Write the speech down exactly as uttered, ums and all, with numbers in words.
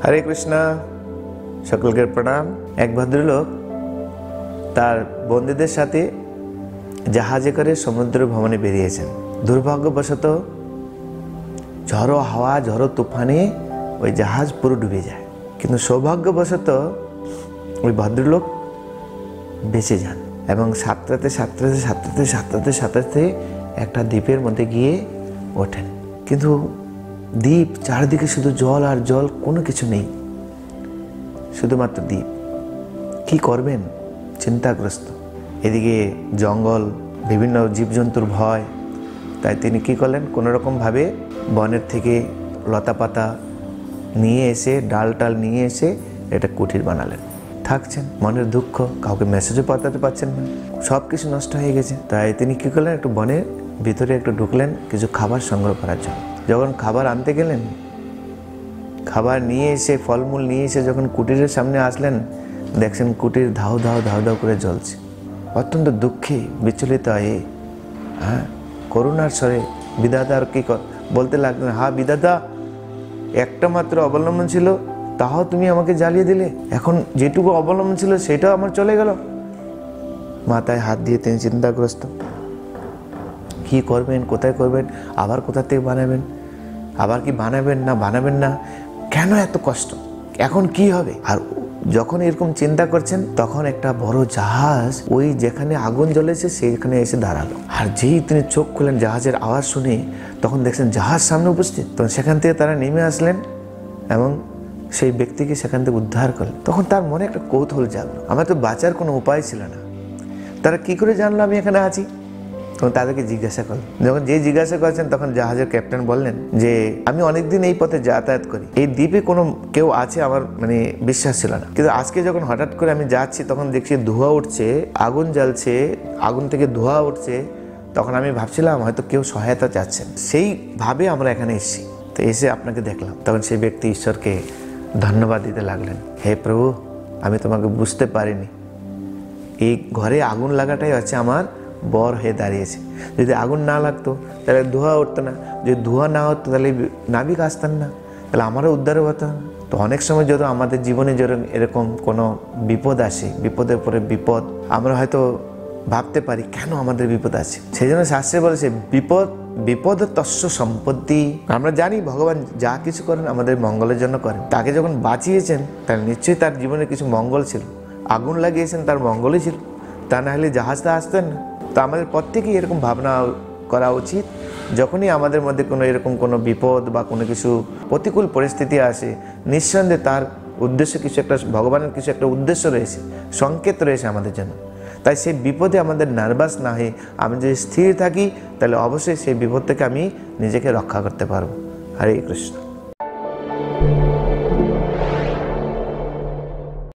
हरे कृष्णा सकल के प्रणाम। एक भद्रलोक तार बंधुदेर साथे जहाजे करे समुद्र भ्रमणे बेरिয়েছেন। दुर्भाग्यवशत झड़ो हावा झड़ो तुफाने ওই জাহাজ পুরো ডুবে যায়, কিন্তু সৌভাগ্যবশত ওই ভদ্রলোক বেঁচে যান এবং সাঁতরাতে সাঁতরাতে সাঁতরাতে সাঁতরাতে সাঁতরাতে একটা দ্বীপের মধ্যে গিয়ে ওঠেন। কিন্তু দ্বীপ চারদিকে শুধু জল আর জল, কোনো কিছু নেই, শুধুমাত্র দ্বীপ। কি করবেন চিন্তাগ্রস্ত। এদিকে জঙ্গল, বিভিন্ন জীবজন্তুর ভয়। তাই তিনি কি করলেন, কোনো রকম ভাবে বনের থেকে লতা পাতা নিয়ে এসে ডাল টাল নিয়ে এসে এটা কুঠির বানালেন। থাকছেন, মনের দুঃখ, কাউকে মেসেজও পাঠাতে পারছেন না, সব কিছু নষ্ট হয়ে গেছে। তাই তিনি কি করলেন, একটু বনের ভিতরে একটু ঢুকলেন কিছু খাবার সংগ্রহ করার জন্য। যখন খাবার আনতে গেলেন, খাবার নিয়ে এসে ফলমূল নিয়ে এসে যখন কুটিরের সামনে আসলেন, দেখছেন কুটির ধাও ধাও ধাও ধাও করে জ্বলছে। অত্যন্ত দুঃখে বিচলিত হয়ে হ্যাঁ করুণার স্বরে বিধাতার কি বলতে লাগলেন, হ্যাঁ বিধাতা, একটা মাত্র অবলম্বন ছিল, তাও তুমি আমাকে জ্বালিয়ে দিলে। এখন যেটুকু অবলম্বন ছিল সেটাও আমার চলে গেল। মাথায় হাত দিয়ে তিনি চিন্তাগ্রস্ত, কি করবেন, কোথায় করবেন, আবার কোথা থেকে বানাবেন, আবার কি বানাবেন না বানাবেন না, কেন এত কষ্ট, এখন কি হবে। আর যখন এরকম চিন্তা করছেন তখন একটা বড় জাহাজ ওই যেখানে আগুন জ্বলেছে সেখানে এসে দাঁড়ালো। আর যেই তিনি চোখ খুলেন জাহাজের আওয়াজ শুনে, তখন দেখছেন জাহাজ সামনে উপস্থিত। তখন সেখান থেকে তারা নেমে আসলেন এবং সেই ব্যক্তিকে সেখান থেকে উদ্ধার করলেন। তখন তার মনে একটা কৌতূহল জাগলো, আমার তো বাঁচার কোনো উপায় ছিল না, তারা কি করে জানলো আমি এখানে আছি। তখন তাদেরকে জিজ্ঞাসা করলেন। যখন যে জিজ্ঞাসা করছেন তখন জাহাজের ক্যাপ্টেন বললেন যে আমি অনেকদিন এই পথে যাতায়াত করি, এই দ্বীপে কোনো কেউ আছে আমার মানে বিশ্বাস ছিল না, কিন্তু আজকে যখন হঠাৎ করে আমি যাচ্ছি তখন দেখছি ধোঁয়া উঠছে, আগুন জ্বলছে, আগুন থেকে ধোঁয়া উঠছে, তখন আমি ভাবছিলাম হয়তো কেউ সহায়তা চাচ্ছেন, সেইভাবে আমরা এখানে এসেছি। তো এসে আপনাকে দেখলাম। তখন সেই ব্যক্তি ঈশ্বরকে ধন্যবাদ দিতে লাগলেন, হে প্রভু, আমি তোমাকে বুঝতে পারিনি, এই ঘরে আগুন লাগাটাই হচ্ছে আমার বর হয়ে দাঁড়িয়েছে। যদি আগুন না লাগতো তাহলে ধোঁয়া উঠতো না, যদি ধোঁয়া না হতো তাহলে নাবিক আসতেন না, তাহলে আমারও উদ্ধার হতো না। তো অনেক সময় যদি আমাদের জীবনে যেরকম এরকম কোনো বিপদ আসে, বিপদের পরে বিপদ, আমরা হয়তো ভাবতে পারি কেন আমাদের বিপদ আছে। সেই জন্য শাস্ত্রে বলেছে বিপদ বিপদ তস্য সম্পত্তি। আমরা জানি ভগবান যা কিছু করেন আমাদের মঙ্গলের জন্য করেন। তাকে যখন বাঁচিয়েছেন তাহলে নিশ্চয়ই তার জীবনে কিছু মঙ্গল ছিল। আগুন লাগিয়েছেন তার মঙ্গলই ছিল, তা না হলে জাহাজটা আসতেন না। তো আমাদের প্রত্যেকেই এরকম ভাবনা করা উচিত, যখনই আমাদের মধ্যে কোনো এরকম কোনো বিপদ বা কোনো কিছু প্রতিকূল পরিস্থিতি আসে, নিঃসন্দেহে তার উদ্দেশ্য কিছু একটা, ভগবানের কিছু একটা উদ্দেশ্য রয়েছে, সংকেত রয়েছে আমাদের জন্য। তাই সেই বিপদে আমাদের নার্ভাস না হয়ে আমি যদি স্থির থাকি তাহলে অবশ্যই সেই বিপদ থেকে আমি নিজেকে রক্ষা করতে পারবো। হরে কৃষ্ণ।